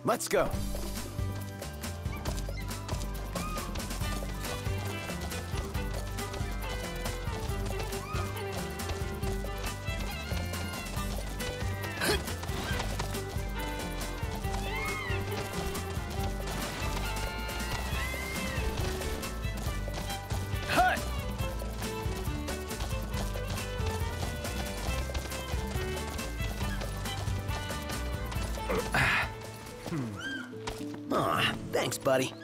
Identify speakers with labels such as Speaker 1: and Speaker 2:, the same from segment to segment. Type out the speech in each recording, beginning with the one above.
Speaker 1: Let's go.
Speaker 2: Aw, thanks, buddy.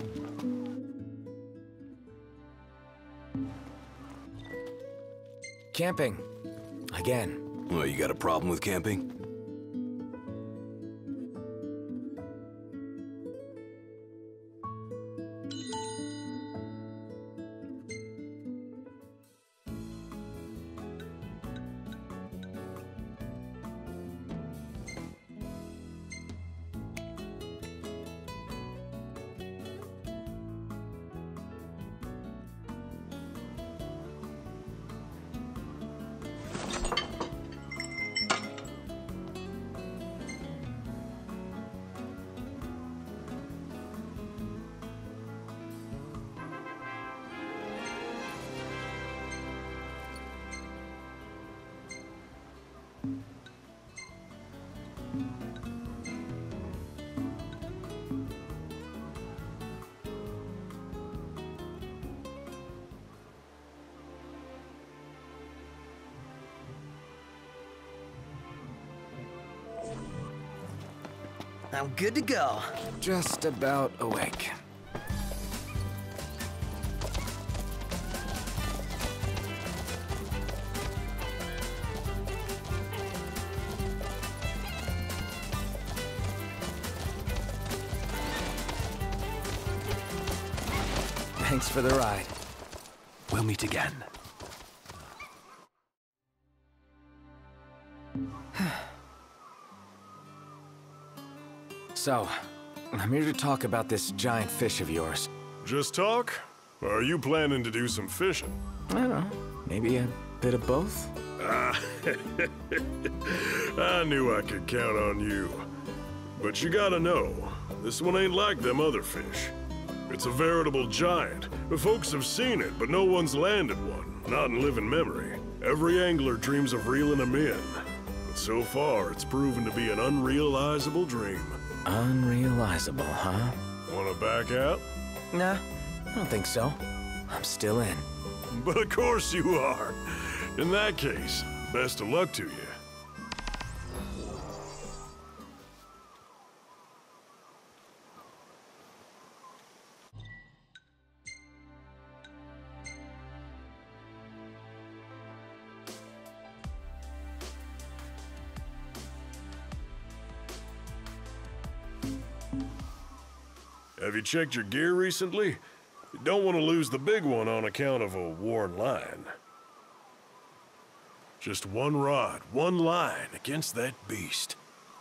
Speaker 1: Camping. Again.
Speaker 3: Well, you got a problem with camping?
Speaker 2: I'm good to go.
Speaker 1: Just about awake. Thanks for the ride. We'll meet again. So, I'm here to talk about this giant fish of yours.
Speaker 4: Just talk? Or are you planning to do some fishing?
Speaker 1: I don't know, maybe a bit of both?
Speaker 4: I knew I could count on you. But you gotta know, this one ain't like them other fish. It's a veritable giant. The folks have seen it, but no one's landed one, not in living memory. Every angler dreams of reeling them in. But so far, it's proven to be an unrealizable dream.
Speaker 1: Unrealizable, huh?
Speaker 4: Wanna back out?
Speaker 1: Nah, I don't think so. I'm still in.
Speaker 4: But of course you are. In that case, best of luck to you. Have you checked your gear recently? You don't want to lose the big one on account of a worn line. Just one rod, one line against that beast.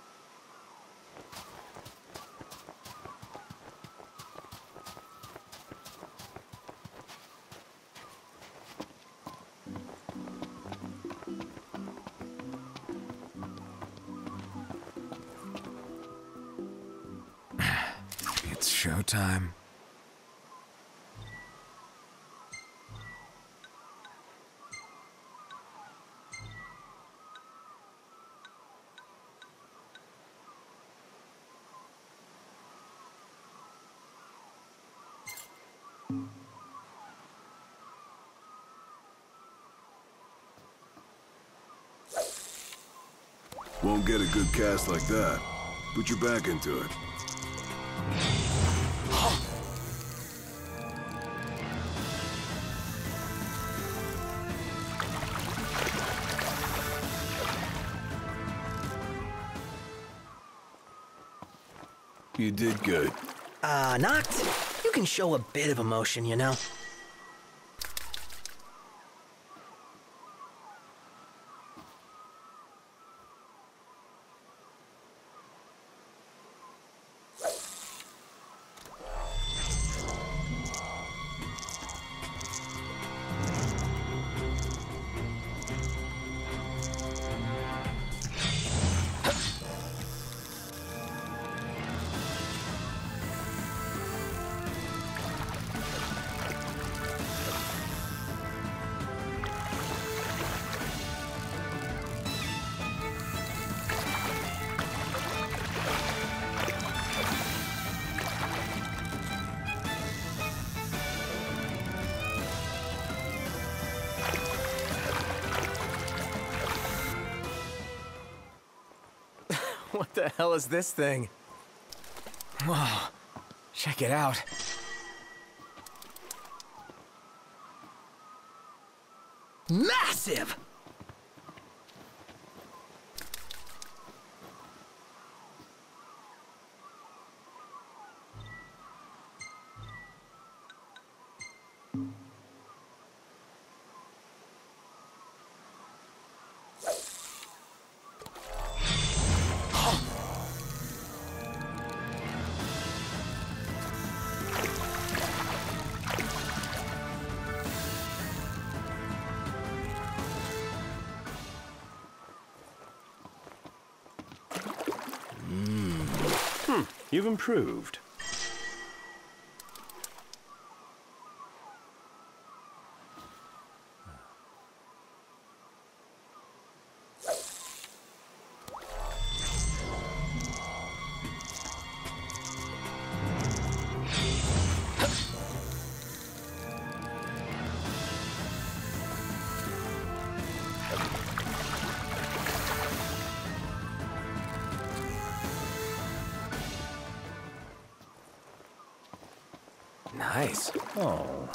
Speaker 1: It's showtime.
Speaker 3: Won't get a good cast like that. Put your back into it. You did good.
Speaker 2: Noctis, you can show a bit of emotion, you know?
Speaker 1: What the hell is this thing? Whoa, check it out.
Speaker 2: Massive!
Speaker 5: You've improved.
Speaker 1: Nice.
Speaker 5: Oh.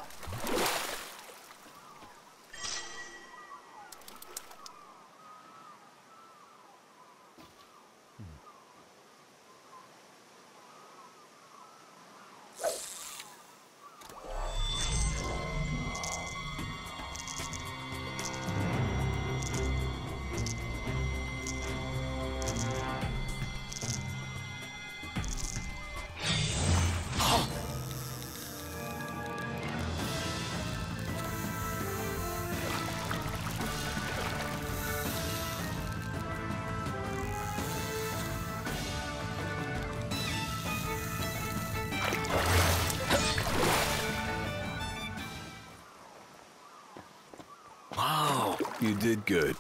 Speaker 1: Wow,
Speaker 3: You did good.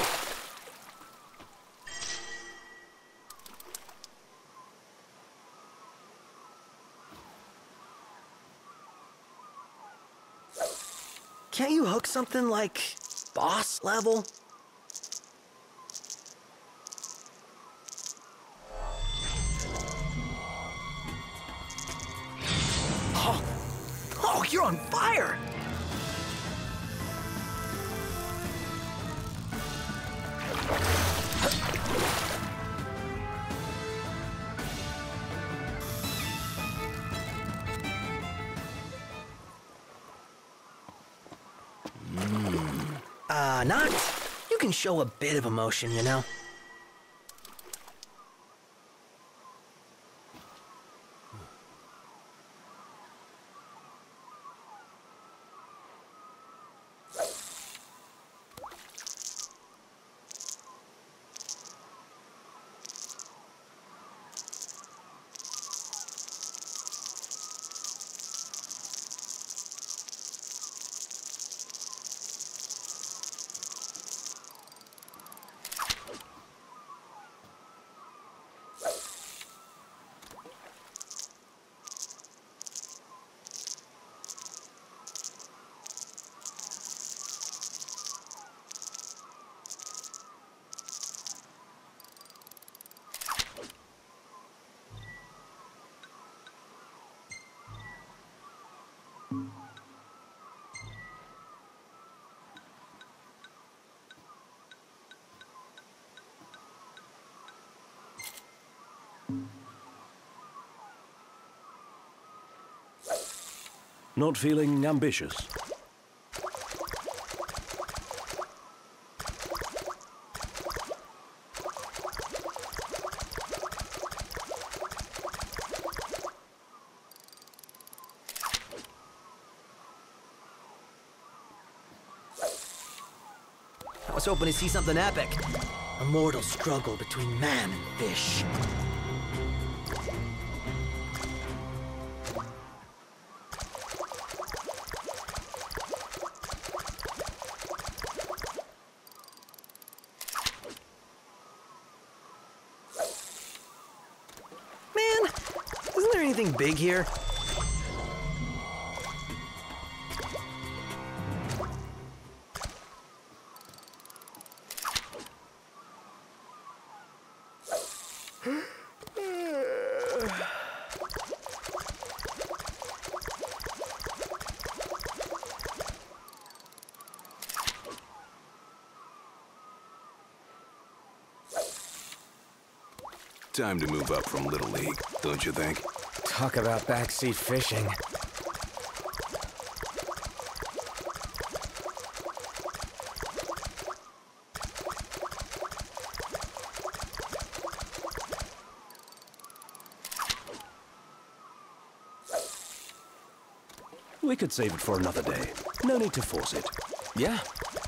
Speaker 2: Can't you hook something like boss level? Oh, you're on fire! Noctis, you can show a bit of emotion, you know?
Speaker 5: Not feeling ambitious?
Speaker 2: I was hoping to see something epic. A mortal struggle between man and fish. Man, isn't there anything big here?
Speaker 3: Time to move up from Little League, don't you think?
Speaker 1: Talk about backseat fishing.
Speaker 5: We could save it for another day. No need to force it.
Speaker 1: Yeah.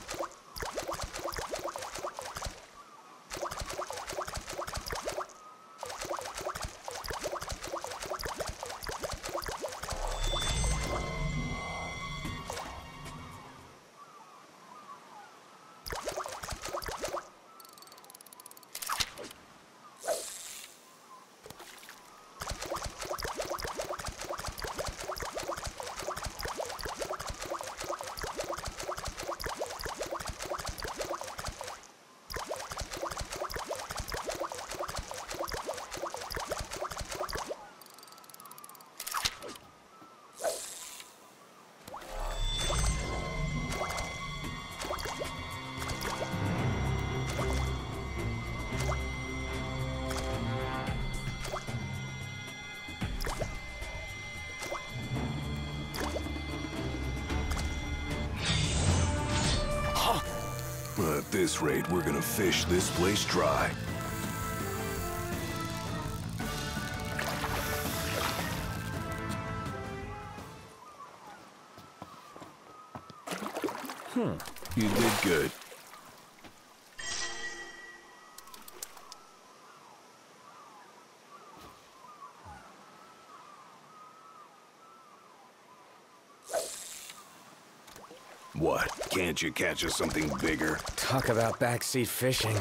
Speaker 3: At this rate, we're gonna fish this place dry. You did good. What? Can't you catch us something bigger?
Speaker 1: Talk about backseat fishing.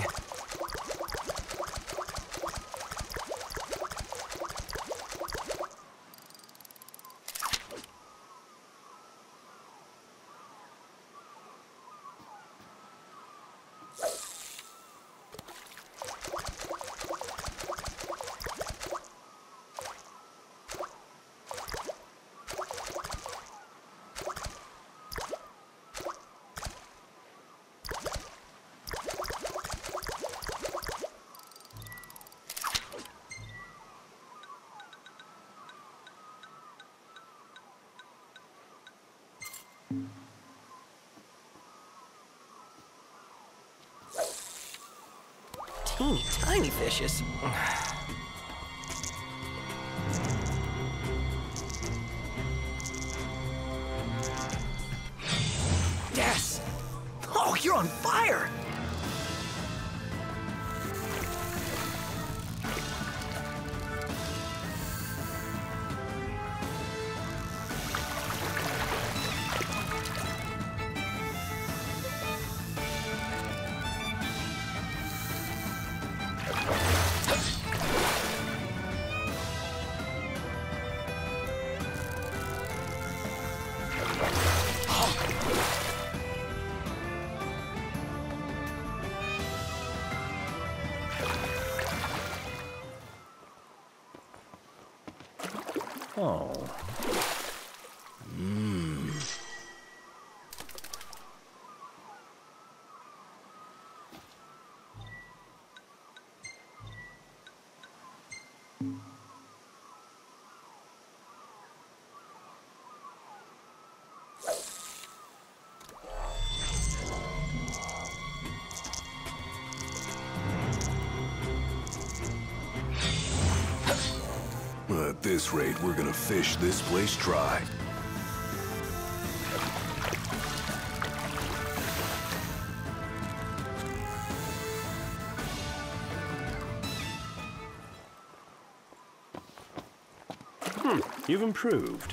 Speaker 2: Teeny tiny fishes. Yes! Oh, you're on fire!
Speaker 5: Oh.
Speaker 3: At this rate, we're gonna fish this place dry.
Speaker 5: You've improved.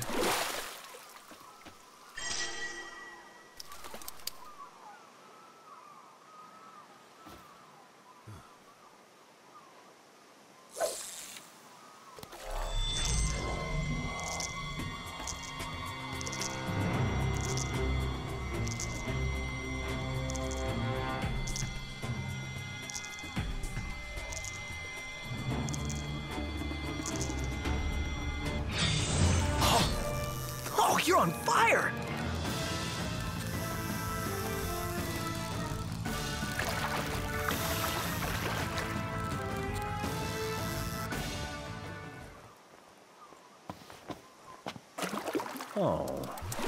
Speaker 2: You're on fire!
Speaker 5: Oh.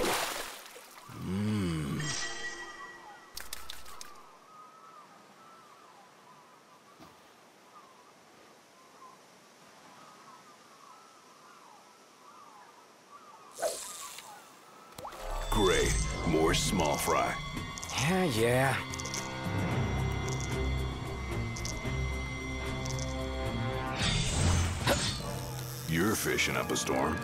Speaker 3: Great. More small fry.
Speaker 1: Yeah.
Speaker 3: You're fishing up a storm.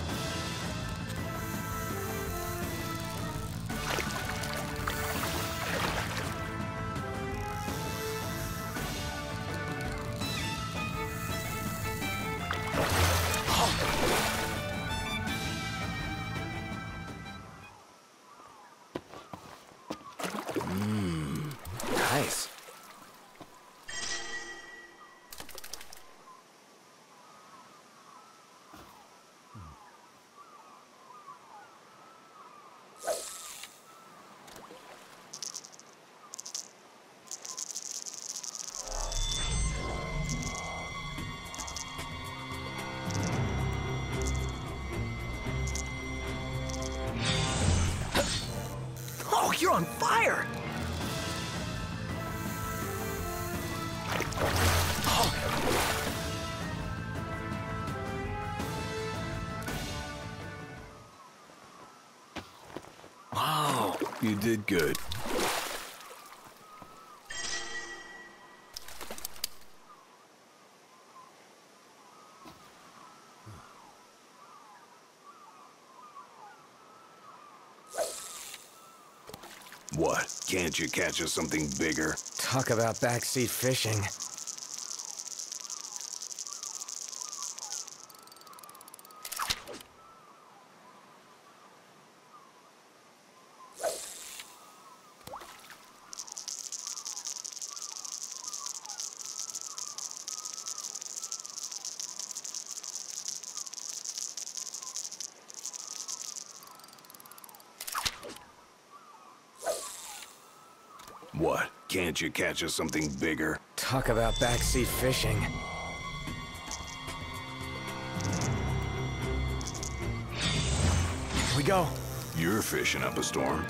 Speaker 1: Nice. Oh, you're on fire! Wow.
Speaker 3: You did good. What? Can't you catch us something bigger?
Speaker 1: Talk about backseat fishing.
Speaker 3: What? Can't you catch us something bigger?
Speaker 1: Talk about backseat fishing. Here we go.
Speaker 3: You're fishing up a storm.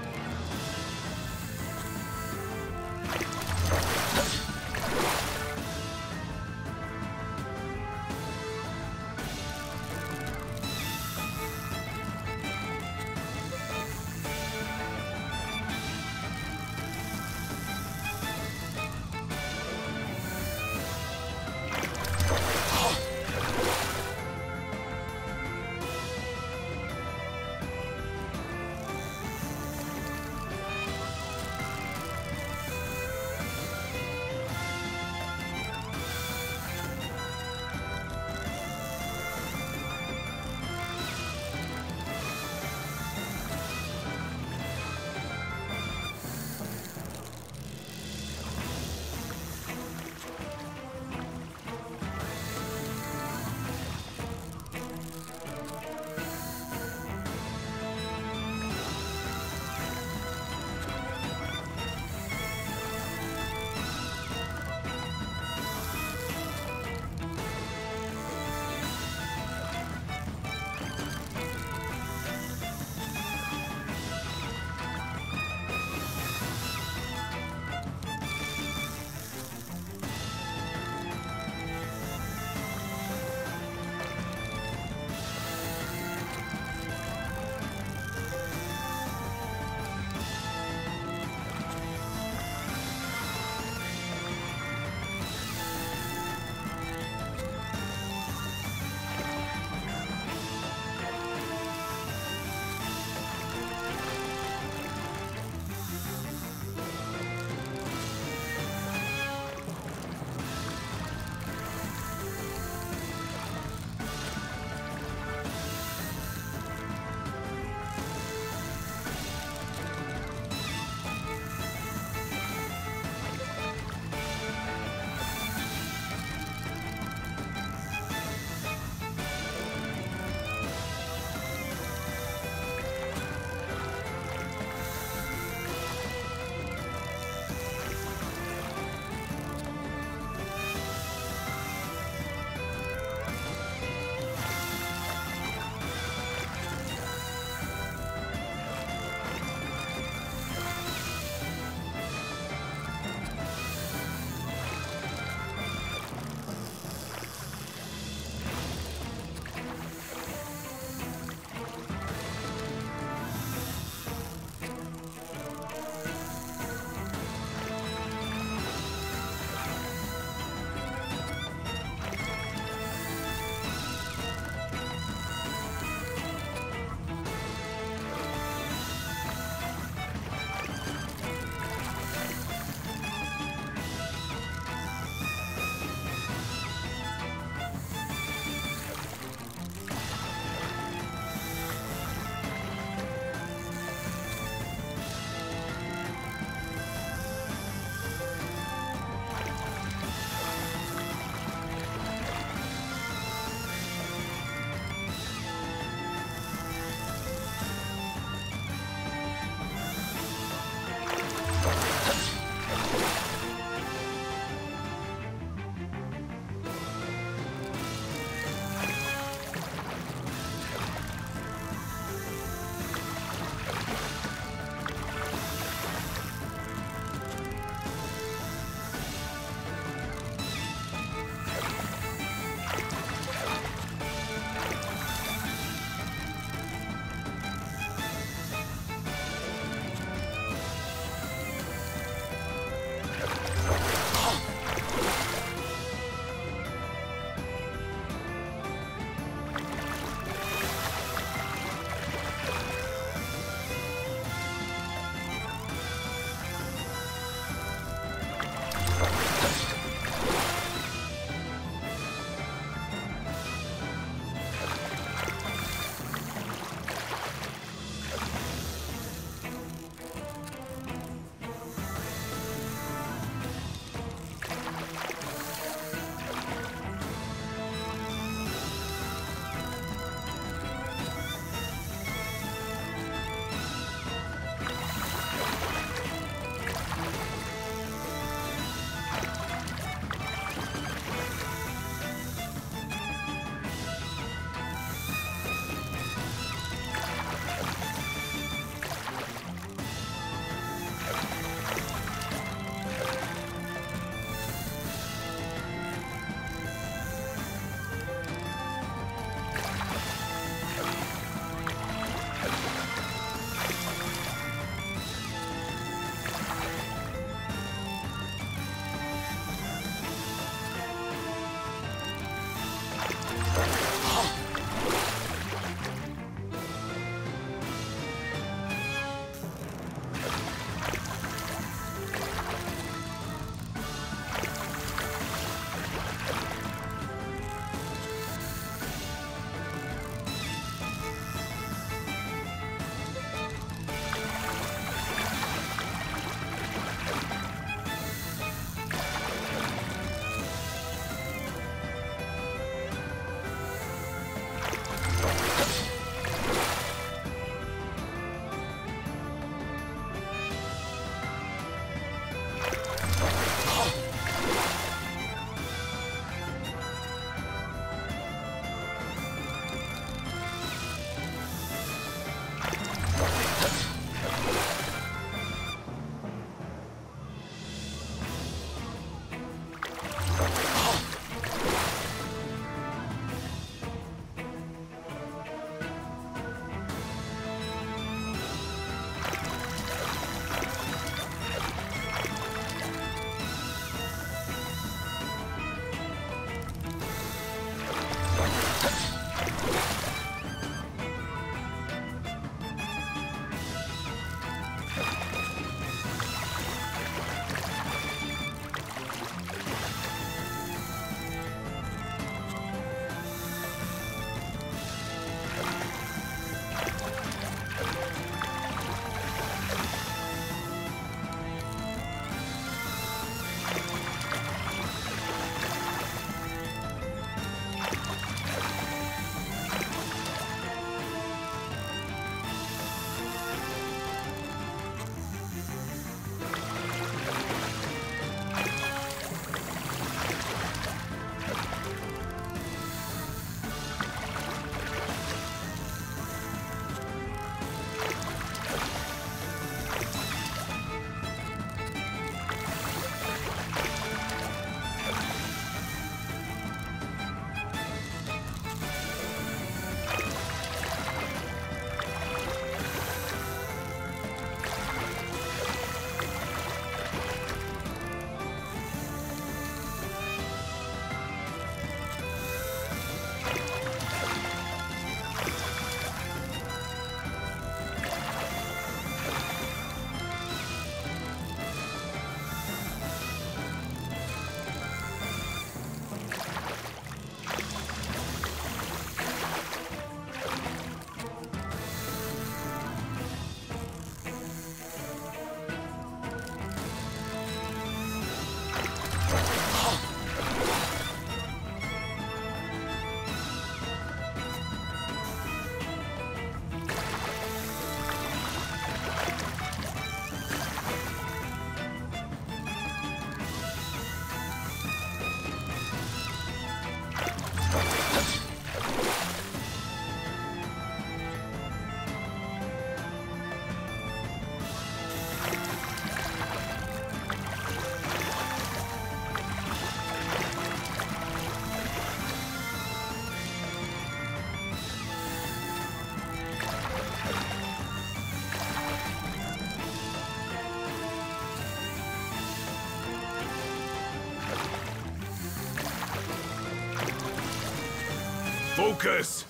Speaker 4: Focus!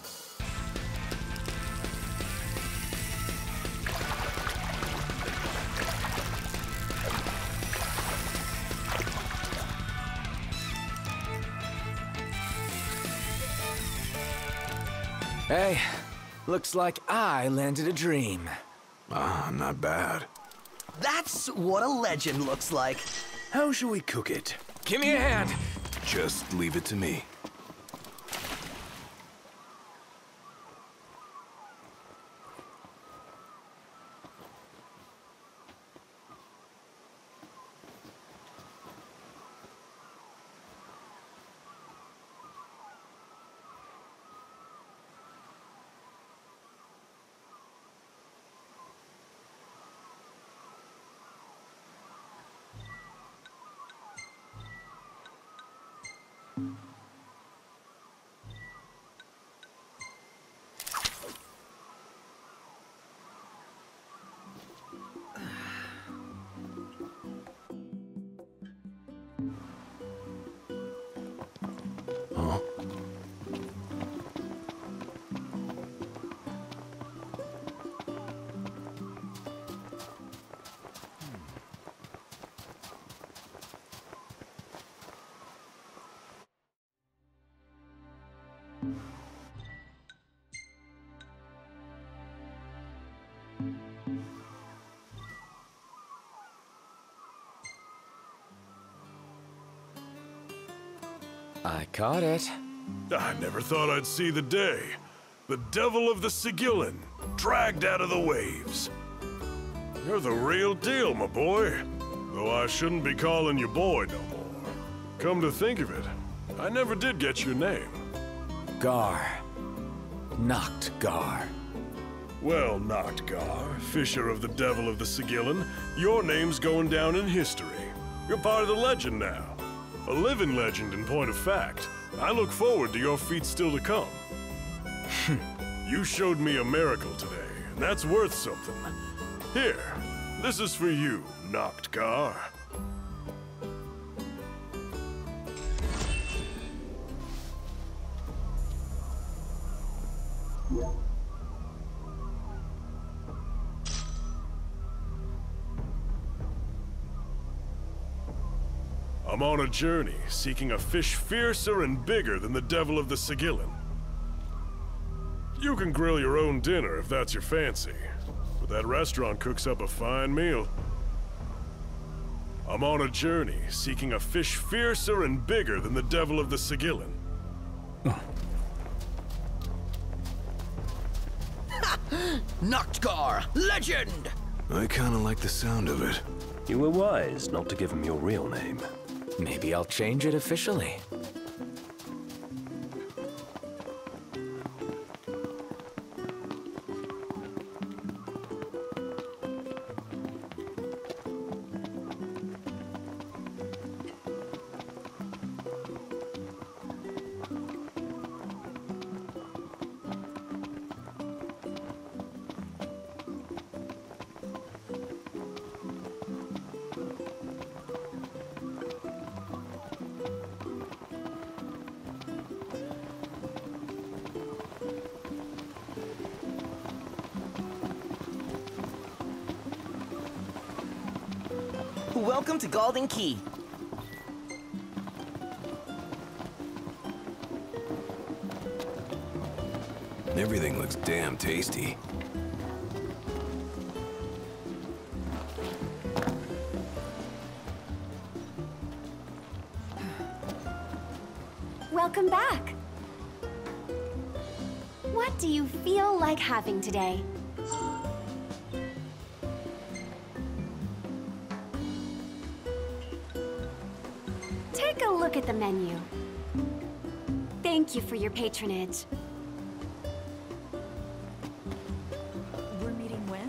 Speaker 1: Hey, looks like I landed a dream.
Speaker 3: Ah, not bad.
Speaker 2: That's what a legend looks like.
Speaker 3: How shall we cook it?
Speaker 1: Give me a hand.
Speaker 3: Just leave it to me. Huh?
Speaker 1: I caught it.
Speaker 4: I never thought I'd see the day. The devil of the Cygillan, dragged out of the waves. You're the real deal, my boy. Though I shouldn't be calling you boy no more. Come to think of it, I never did get your name.
Speaker 1: Gar. Noct Gar.
Speaker 4: Well, Noctis, fisher of the devil of the Cygillan, your name's going down in history. You're part of the legend now. A living legend in point of fact. I look forward to your feats still to come. You showed me a miracle today, and that's worth something. Here, this is for you, Noctis. I'm on a journey, seeking a fish fiercer and bigger than the devil of the Cygillan. You can grill your own dinner if that's your fancy, but that restaurant cooks up a fine meal. I'm on a journey, seeking a fish fiercer and bigger than the devil of the Cygillan.
Speaker 2: Noctis, legend!
Speaker 3: I kinda like the sound of it.
Speaker 5: You were wise not to give him your real name.
Speaker 1: Maybe I'll change it officially.
Speaker 2: Welcome to Galdin Quay.
Speaker 3: Everything looks damn tasty.
Speaker 6: Welcome back. What do you feel like having today? Take a look at the menu. Thank you for your patronage.
Speaker 7: We're meeting when?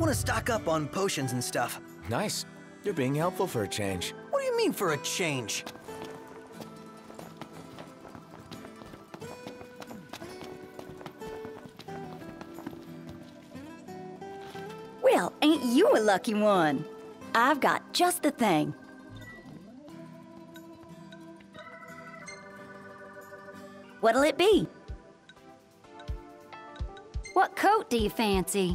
Speaker 2: Want to stock up on potions and stuff.
Speaker 1: Nice. You're being helpful for a change.
Speaker 2: What do you mean for a change?
Speaker 8: Well, ain't you a lucky one? I've got just the thing. What'll it be?
Speaker 6: What coat do you fancy?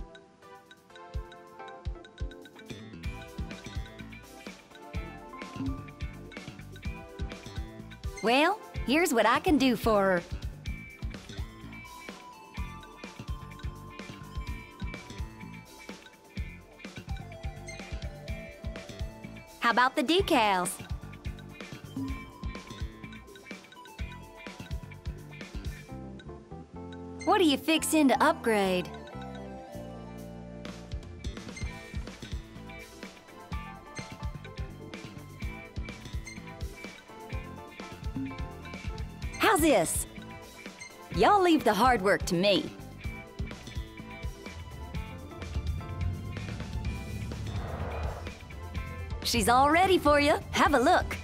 Speaker 8: Well, here's what I can do for her. How about the decals? What are you fixin' to upgrade? How's this? Y'all leave the hard work to me. She's all ready for you. Have a look.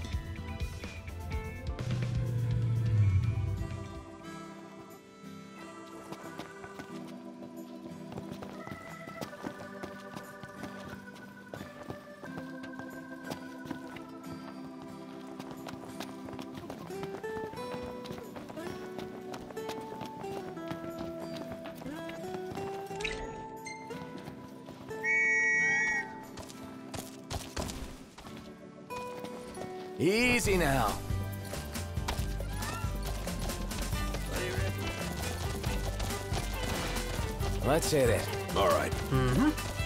Speaker 1: Easy now. Let's hit it.
Speaker 3: All right.
Speaker 1: Mm-hmm.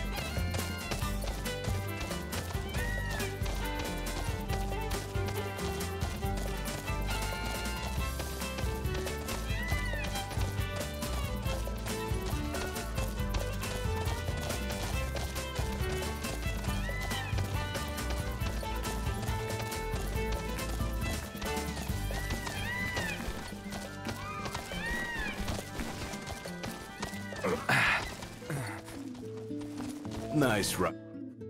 Speaker 3: Nice run.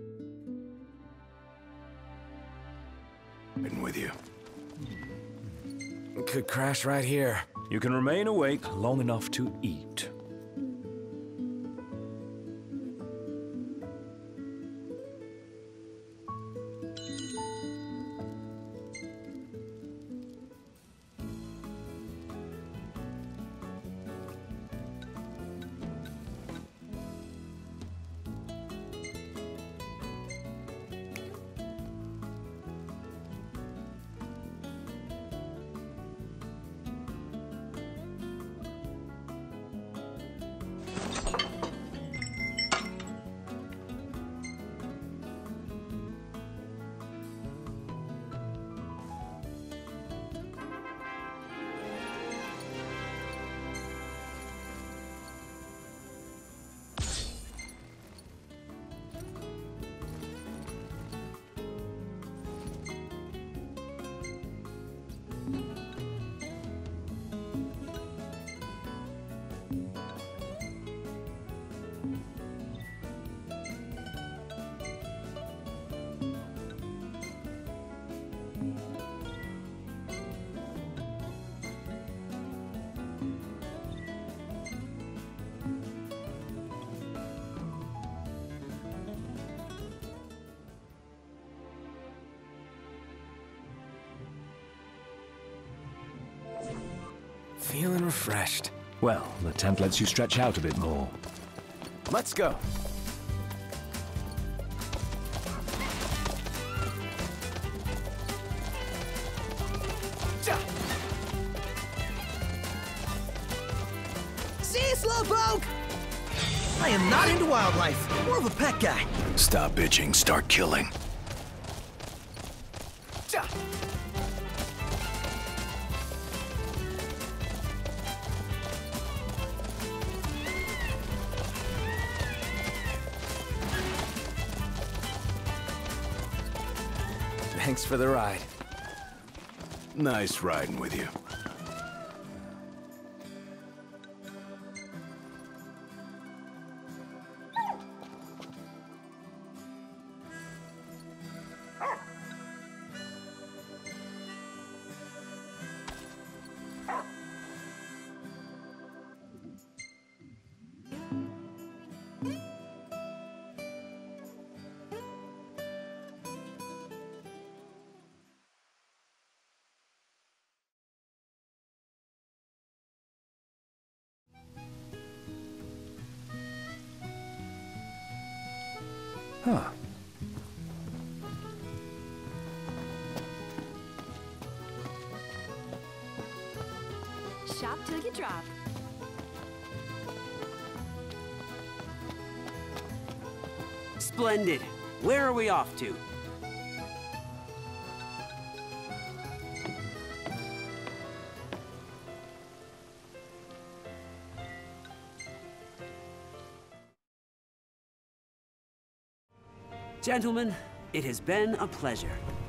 Speaker 3: Been with you.
Speaker 1: Could crash right here.
Speaker 5: You can remain awake long enough to eat.
Speaker 1: Feeling refreshed.
Speaker 5: Well, the tent lets you stretch out a bit more.
Speaker 1: Let's go.
Speaker 2: See you, Slowpoke! I am not into wildlife. More of a pet guy.
Speaker 3: Stop bitching, start killing.
Speaker 1: Thanks for the ride.
Speaker 3: Nice riding with you.
Speaker 5: Huh.
Speaker 7: Shop till you drop.
Speaker 9: Splendid. Where are we off to? Gentlemen, it has been a pleasure.